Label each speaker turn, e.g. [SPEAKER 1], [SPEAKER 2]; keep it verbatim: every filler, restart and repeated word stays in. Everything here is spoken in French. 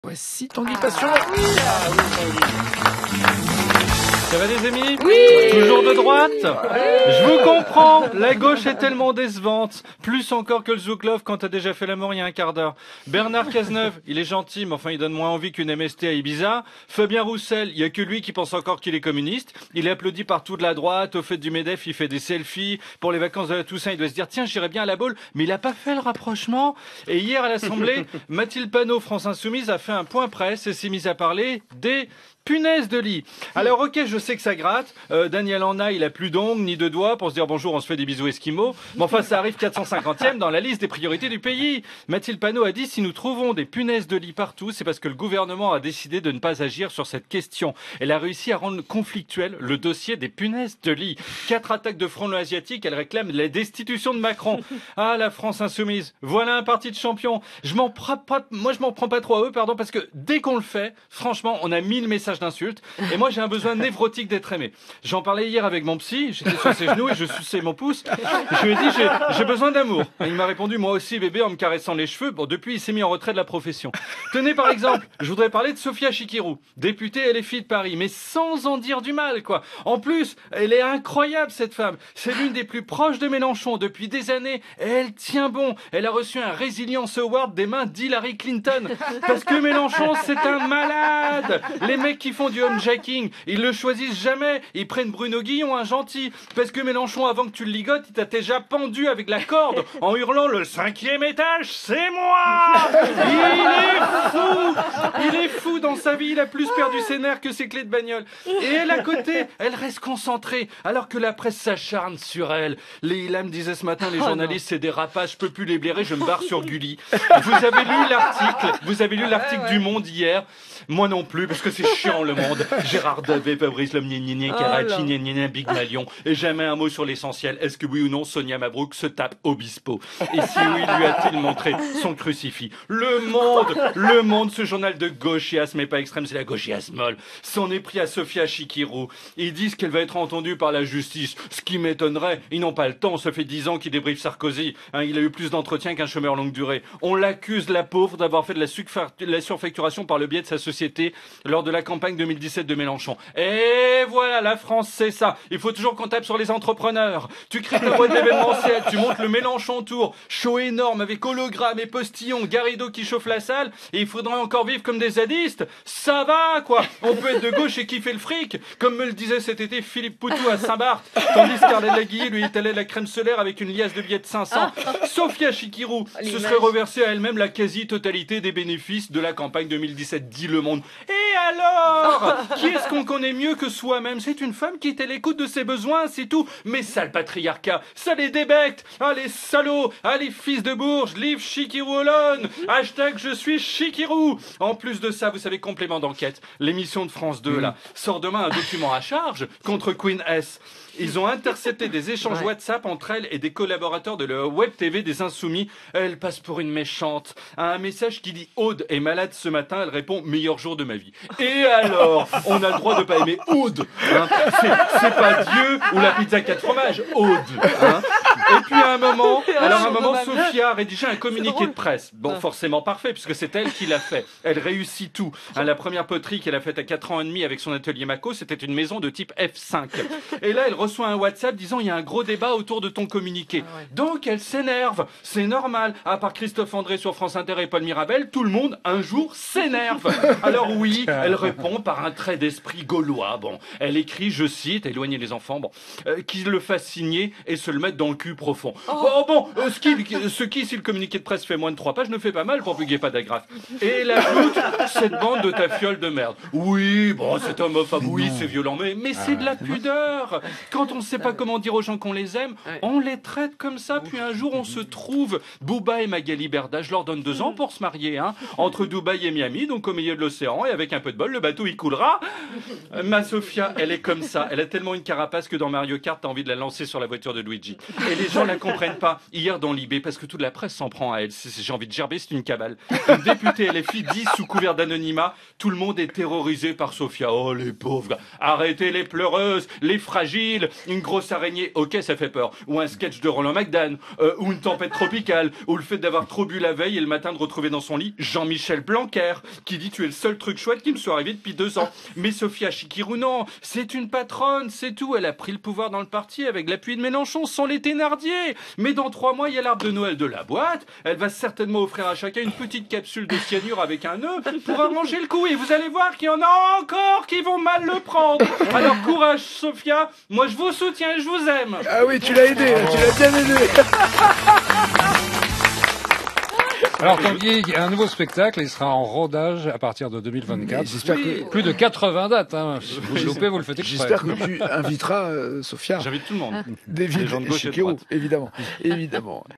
[SPEAKER 1] Voici Tanguy Passion. Ah, oui,
[SPEAKER 2] Ça va les amis?
[SPEAKER 1] Oui.
[SPEAKER 2] Toujours de droite? Je vous comprends, la gauche est tellement décevante, plus encore que le Zouklov quand t'as déjà fait l'amour il y a un quart d'heure. Bernard Cazeneuve, il est gentil, mais enfin il donne moins envie qu'une M S T à Ibiza. Fabien Roussel, il y a que lui qui pense encore qu'il est communiste. Il est applaudi par toute la droite, au fait du MEDEF, il fait des selfies. Pour les vacances de la Toussaint, il doit se dire tiens, j'irais bien à la Baule, mais il a pas fait le rapprochement. Et hier à l'Assemblée, Mathilde Panot, France Insoumise, a fait un point presse et s'est mise à parler des punaises de lit. Alors ok, je sais que ça gratte. Euh, Daniel Anna, il a plus d'ongles ni de doigts pour se dire bonjour, on se fait des bisous esquimaux. Mais enfin, ça arrive quatre cent cinquantième dans la liste des priorités du pays. Mathilde Panot a dit si nous trouvons des punaises de lit partout, c'est parce que le gouvernement a décidé de ne pas agir sur cette question. Elle a réussi à rendre conflictuel le dossier des punaises de lit. Quatre attaques de front asiatique, elle réclame la destitution de Macron. Ah, la France insoumise. Voilà un parti de champions. Je m'en prends pas, moi je m'en prends pas trop à eux, pardon, parce que dès qu'on le fait, franchement, on a mille messages d'insultes et moi j'ai un besoin névrotique d'être aimé. J'en parlais hier avec mon psy, j'étais sur ses genoux et je suçais mon pouce. Je lui ai dit j'ai, j'ai besoin d'amour. Et il m'a répondu moi aussi bébé en me caressant les cheveux. Bon, depuis il s'est mis en retrait de la profession. Tenez par exemple, je voudrais parler de Sophia Chikirou, députée L F I de Paris, mais sans en dire du mal quoi. En plus, elle est incroyable cette femme. C'est l'une des plus proches de Mélenchon depuis des années. Et elle tient bon. Elle a reçu un Resilience Award des mains d'Hillary Clinton. Parce que Mélenchon c'est un malade. Les mecs qui font du homejacking, ils le choisissent jamais. Ils prennent Bruno Guillon, un gentil. Parce que Mélenchon, avant que tu le ligotes, il t'a déjà pendu avec la corde en hurlant le cinquième étage, c'est moi. Il est fou. Il est fou dans sa vie. Il a plus perdu ses nerfs que ses clés de bagnole. Et elle, à côté, elle reste concentrée alors que la presse s'acharne sur elle. Leïla me disait ce matin, les journalistes, c'est des rapaces, je peux plus les blairer, je me barre sur Gulli. Vous avez lu l'article, vous avez lu l'article du Monde hier. Moi non plus, parce que c'est chiant le Monde. Gérard Davet, Fabrice Lhomme, gna Karachi, gna Big Malion. Et jamais un mot sur l'essentiel. Est-ce que oui ou non, Sonia Mabrouk se tape Obispo? Et si oui, lui a-t-il montré son crucifix? Le Monde, le Monde, ce journal de gauchias, mais pas extrême, c'est la gauchias molle, s'en est pris à Sophia Chikirou. Ils disent qu'elle va être entendue par la justice. Ce qui m'étonnerait, ils n'ont pas le temps. Ça fait dix ans qu'ils débriefent Sarkozy. Hein, il a eu plus d'entretien qu'un chômeur longue durée. On l'accuse, la pauvre, d'avoir fait de la, la surfacturation par le biais de sa société lors de la campagne deux mille dix-sept de Mélenchon. Et voilà, la France, c'est ça. Il faut toujours qu'on tape sur les entrepreneurs. Tu crées ta boîte d'événementiel, tu montes le Mélenchon Tour, show énorme avec hologramme et postillon, Garrido qui chauffe la salle, et il faudrait encore vivre comme des zadistes. Ça va, quoi. On peut être de gauche et kiffer le fric, comme me le disait cet été Philippe Poutou à Saint-Barth, tandis qu'Arlette Laguilly lui étalait la crème solaire avec une liasse de billets de cinq cents. Sophia Chikirou se serait reversée à elle-même la quasi-totalité des bénéfices de la campagne deux mille dix-sept, dit Le Monde. Et alors, qui est-ce qu'on connaît mieux que soi-même? C'est une femme qui est à l'écoute de ses besoins, c'est tout. Mais sale patriarcat, ça les débecte. Ah les salauds, ah les fils de Bourges, live Chikirou alone. Hashtag je suis Chikirou. En plus de ça, vous savez, complément d'enquête, l'émission de France deux, là, sort demain un document à charge contre Queen S. Ils ont intercepté des échanges ouais. WhatsApp entre elle et des collaborateurs de la web T V des Insoumis. Elle passe pour une méchante. À un message qui dit « Aude est malade ce matin », elle répond « Meilleur jour de ma vie ». Et alors, on a le droit de pas aimer Aude. Hein, c'est, c'est pas Dieu ou la pizza quatre fromages. Aude. Hein. Et puis à un moment, alors à un moment, Sophia a rédigé un communiqué de presse. Bon, forcément parfait, puisque c'est elle qui l'a fait. Elle réussit tout. Hein, la première poterie qu'elle a faite à quatre ans et demi avec son atelier Mako, c'était une maison de type F cinq. Et là, elle reçoit un WhatsApp disant il y a un gros débat autour de ton communiqué. Ah ouais. Donc elle s'énerve, c'est normal. À part Christophe André sur France Inter et Paul Mirabel, tout le monde un jour s'énerve. Alors oui, elle répond par un trait d'esprit gaulois. Bon, elle écrit, je cite, éloigner les enfants, bon, euh, qu'il le fasse signer et se le mettre dans le cul profond. Oh, bon, bon euh, ce, qui, ce qui, si le communiqué de presse fait moins de trois pages, ne fait pas mal pour plus qu'il n'y ait pas d'agrafe. Et elle ajoute cette bande de ta fiole de merde. Oui, bon, c'est homophobe, oui, c'est violent, mais, mais c'est de la pudeur. Quand on ne sait pas comment dire aux gens qu'on les aime, on les traite comme ça, puis un jour on se trouve. Booba et Magali Berda, je leur donne deux ans pour se marier, hein, entre Dubaï et Miami, donc au milieu de l'océan, et avec un peu de bol, le bateau il coulera. Euh, Ma Sofia, elle est comme ça. Elle a tellement une carapace que dans Mario Kart, t'as envie de la lancer sur la voiture de Luigi. Et les gens la comprennent pas. Hier dans l'I B, parce que toute la presse s'en prend à elle. C'est- J'ai envie de gerber, c'est une cabale. Une députée L F I dit sous couvert d'anonymat, tout le monde est terrorisé par Sofia. Oh les pauvres. Arrêtez les pleureuses, les fragiles. Une grosse araignée, ok ça fait peur. Ou un sketch de Roland McDan. Euh, ou une tempête tropicale. Ou le fait d'avoir trop bu la veille et le matin de retrouver dans son lit Jean-Michel Blanquer, qui dit tu es le seul truc chouette qui me soit arrivé depuis deux ans. Mais Sofia Chikirou, non, c'est une patronne, c'est tout. Elle a pris le pouvoir dans le parti avec l'appui de Mélenchon, sans les Thénardier. Mais dans trois mois, il y a l'arbre de Noël de la boîte. Elle va certainement offrir à chacun une petite capsule de cyanure avec un œuf pour arranger le coup. Et vous allez voir qu'il y en a encore qui vont mal le prendre. Alors courage, Sofia. Moi, je vous soutiens et je vous aime.
[SPEAKER 1] Ah oui, tu l'as aidé, tu l'as bien aidé.
[SPEAKER 3] Alors Tanguy, il y a un nouveau spectacle, il sera en rodage à partir de deux mille vingt-quatre.
[SPEAKER 1] J'espère que
[SPEAKER 3] Plus de quatre-vingts dates, hein. Vous le loupez, vous le faites exprès.
[SPEAKER 1] j'espère que tu inviteras euh, Sophia
[SPEAKER 2] J'invite tout le monde.
[SPEAKER 1] David
[SPEAKER 2] Les gens de gauche et de
[SPEAKER 1] Chikirou,
[SPEAKER 2] droite.
[SPEAKER 1] évidemment, évidemment.